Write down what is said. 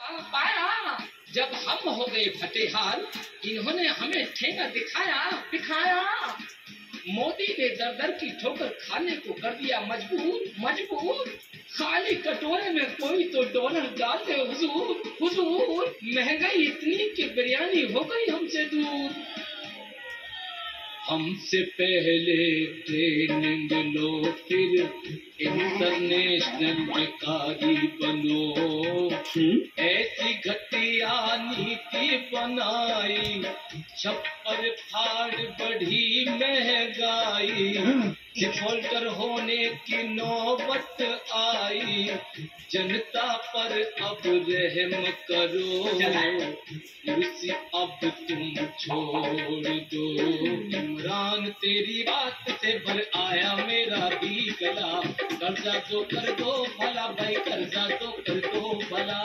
पाया। जब हम हो गए फतेहाल, इन्होंने हमें ठेंगा दिखाया। मोदी ने दर दर की ठोकर खाने को कर दिया मजबूर। खाली कटोरे में कोई तो डॉलर डाल दे हुजूर। महंगाई इतनी कि बिरयानी हो गई हमसे दूर। हमसे पहले ट्रेनिंग लो, फिर इंटरनेशनल भिखारी बनो। ऐसी घटिया नीति बनाई, छप्पर फाड़ बढ़ी महंगाई। डिफॉल्टर होने की नौबत आई, जनता पर अब रहम करो। कुर्सी अब तुम छोड़ दो। इमरान तेरी बात से भर आया मेरा भी गला। कर्जा तो कर दो भला भाई, कर्जा तो कर दो भला।